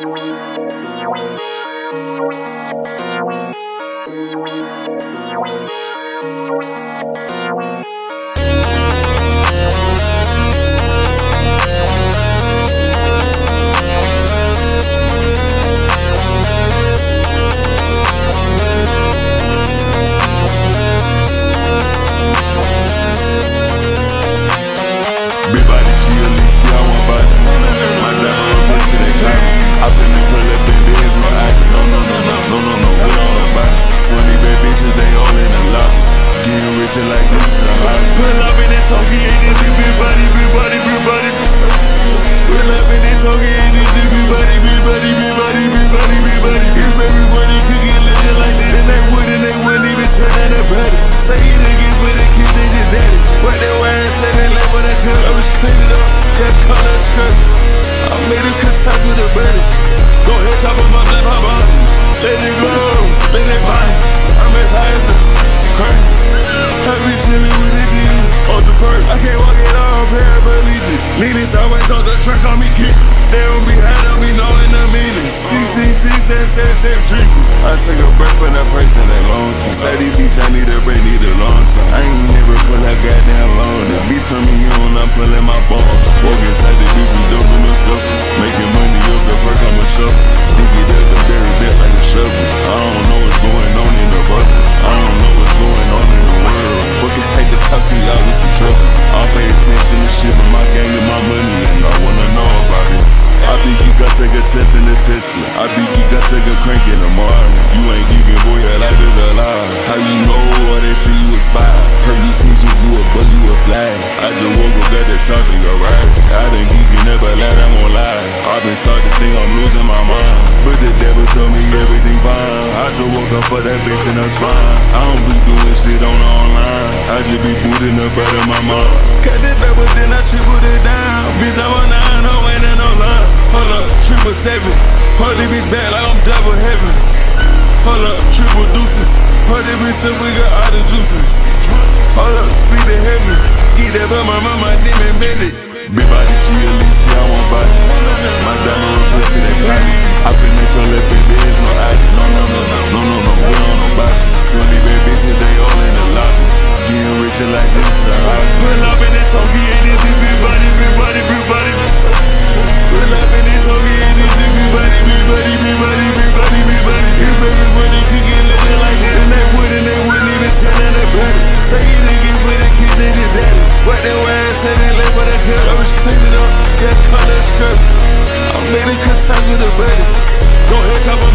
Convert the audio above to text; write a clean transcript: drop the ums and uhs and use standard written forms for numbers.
Big body, she a least, I want body. My diamond real pussy, they got me. I finna pull up, baby, it's no acting. No, we on the body. 20 bad bitches, they all in the lobby. Getting richer like this is a hobby. Pull up in that talkie, ain't this a big body, big body, big body. Pull up in that talkie, ain't this a big body, big body, big body, big body, big body. If everybody could get lit like that, then they wouldn't even turn out a body. Say it again, but the kids, they just daddy. What they wearing, say they like what I cut. I was cleaning up, that color skirt. I made a cut ties with a buddy. Go ahead, chop up my blood, my body. Let it go, let it buy. I'm as high as a curtain. I be chillin' with the demons. Off the perk, I can't walk it off, paraplegic. Leaning sideways off the truck, on me kick. They don't be high, don't be knowing the meaning. 6, tricky. I take a breath for that person that long time. Say these bitch, I need a break, need a long time. I ain't never pull that goddamn loan. The beat told me you don't, I'm pulling my bone. Walk inside the bitch, you dope in the scuffle. Making money up the perk, I'm a shuffle. Dig it up and bury that like a shovel. I don't know what's going on in the bubble. I don't know what's going on in the world. Fucking hate the cops and y'all with some trouble. I'll pay attention to shit, but my gang and my money, and I wanna know about it. I think you gotta take a test in the Tesla. I think you gotta take a crank in the morning. You ain't geeking, boy, your life is a lie. How you know all that shit you aspire? Heard you sneeze with you a bug, you a fly. I just woke up, got that talking, alright. I done geeking, never lied, I won't lie. I been starting to think I'm losing my mind. But the devil told me everything fine. I just woke up for that bitch in her spine. I don't be doing shit on the online. I just be booting up out of my mind. Cut that back, but then I tripled it down. Bitch, I'm a 9, I'm ain't no line. Hold up, 777. Hold this bitch back like I'm double heaven. Hold up, triple deuces. Hold this bitch up, we got all the juices. Hold up, speed to heaven. Get that by my mama, demon bended. Big body, she a least, I want body. My diamond real pussy, they got me. I finna pull up, baby, it's no acting. No, we on the body. 20 bad bitches, they all in the lobby. Getting richer like this is a hobby. Pull up in that talkie, ain't this a big body, big body, big body. Pull up in that talkie, ain't this a big body, big body, big body, big body, big body. If everybody could get lit like that, then they wouldn't even turn out a body. Say it again, but the kids, they just daddy. What they wearing, say they like what I cut. I was cleaning up, that color skirt. I made a cut ties with a buddy. Go ahead, chop